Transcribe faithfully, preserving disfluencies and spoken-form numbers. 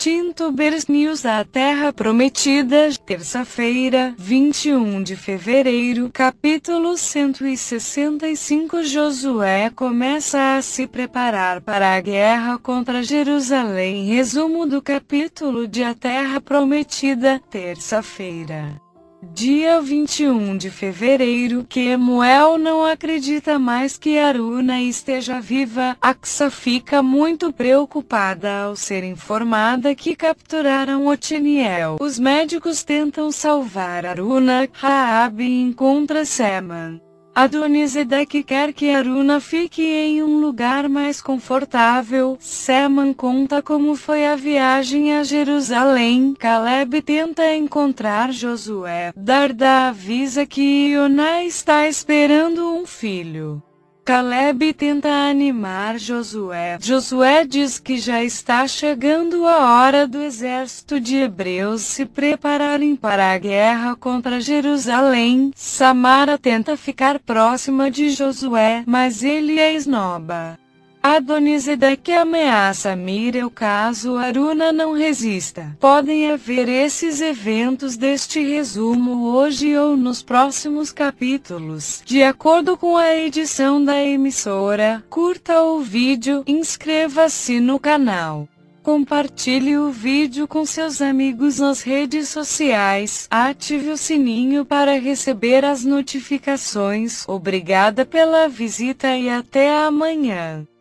Tintubers News. A Terra Prometida, terça-feira, vinte e um de fevereiro, capítulo cento e sessenta e cinco. Josué começa a se preparar para a guerra contra Jerusalém. Resumo do capítulo de A Terra Prometida, terça-feira, dia vinte e um de fevereiro. Kemuel não acredita mais que Aruna esteja viva. Aksa fica muito preocupada ao ser informada que capturaram Otiniel. Os médicos tentam salvar Aruna. Raabe encontra Seman. Adonisedec quer que Aruna fique em um lugar mais confortável. Seman conta como foi a viagem a Jerusalém. Caleb tenta encontrar Josué. Darda avisa que Ioná está esperando um filho. Caleb tenta animar Josué. Josué diz que já está chegando a hora do exército de hebreus se prepararem para a guerra contra Jerusalém. Samara tenta ficar próxima de Josué, mas ele a esnoba. Adonisedec ameaça Mireu caso Aruna não resista. Podem haver esses eventos deste resumo hoje ou nos próximos capítulos, de acordo com a edição da emissora. Curta o vídeo, inscreva-se no canal, compartilhe o vídeo com seus amigos nas redes sociais, ative o sininho para receber as notificações. Obrigada pela visita e até amanhã.